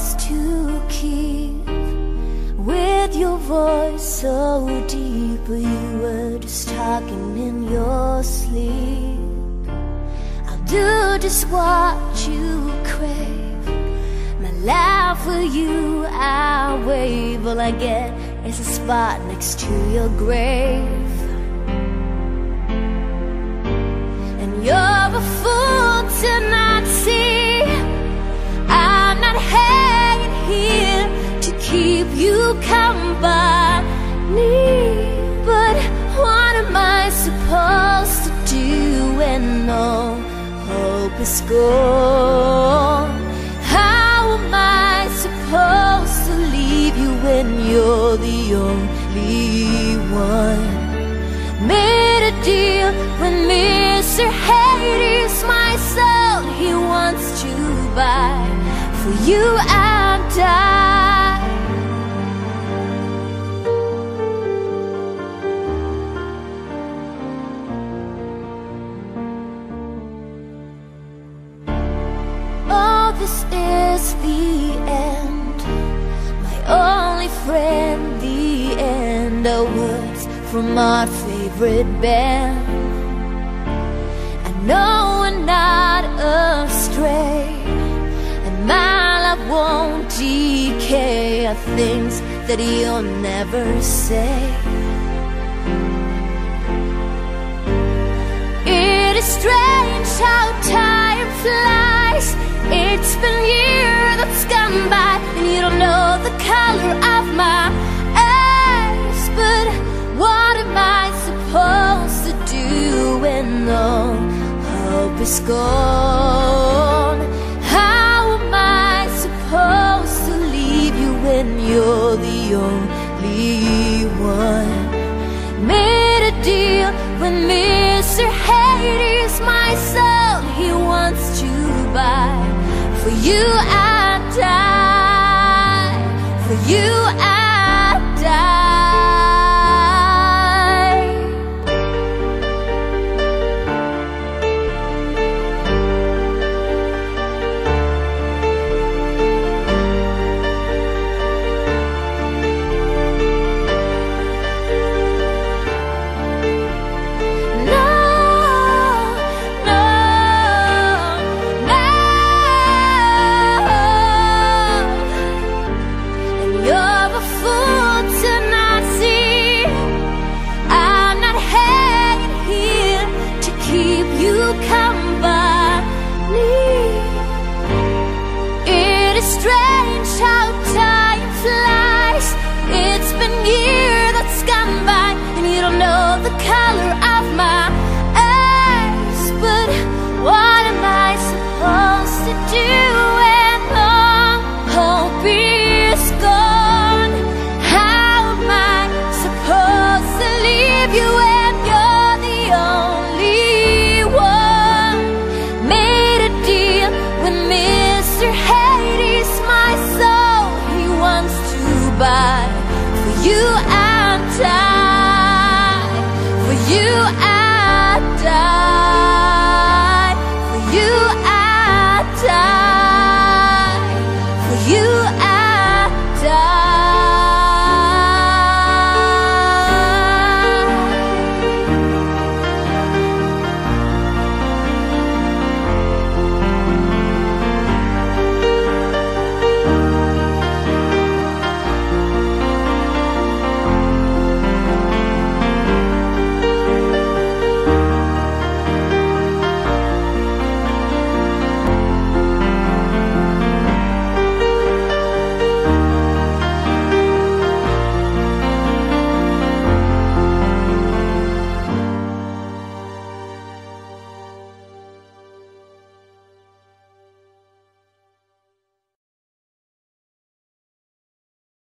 promise to keep. With your voice so deep, but you were just talking in your sleep. I'll do just what you crave. My life for you I'll wave. All I get is a spot next to your grave. And you're a fool to not see I'm not hanging here to keep you company. But what am I supposed to do when all hope is gone? How am I supposed to leave you when you're the only one? Made a deal when Mr. Hades, my soul, he wants to buy. For you I'll die. Oh, this is the end, my only friend, the end. The words from our favorite band. I know we're not astray, and my love won't decay. Are things that you'll never say. It is strange how time flies. It's been a year that's gone by, and you don't know the color of my eyes. But what am I supposed to do when all hope is gone? How am I supposed to leave you when you're the only one? Made a deal when Mr. Hades, my soul, he wants to buy. For you I die. For you I die. You come by me.